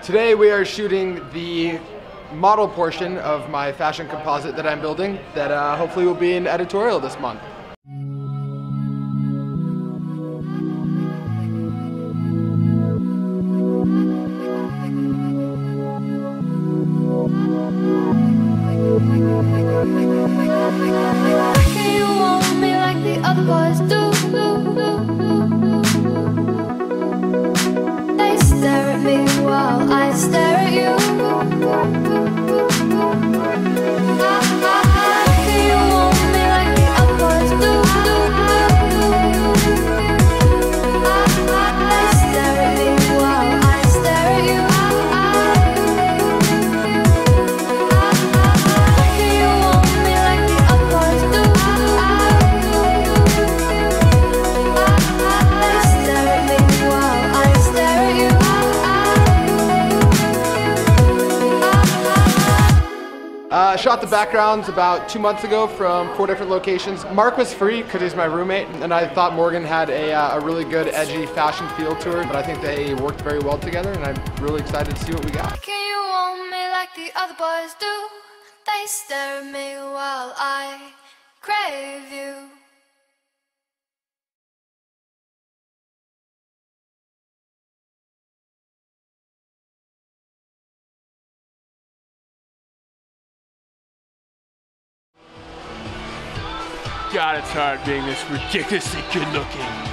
Today we are shooting the model portion of my fashion composite that I'm building that hopefully will be an editorial this month. Can you want me like the other boys do? They stare at me while I stare at you. Can you want me like the other boys do? They stare at me while I stare at you. Can you want me like the other boys do? They stare at me while I stare at you. Shot the backgrounds about 2 months ago from 4 different locations. Mark was free because he's my roommate, and I thought Morgan had a really good edgy fashion feel to her, but I think they worked very well together, and I'm really excited to see what we got. Can you want me like the other boys do? They stare at me while I crave you. God, it's hard being this ridiculously good looking.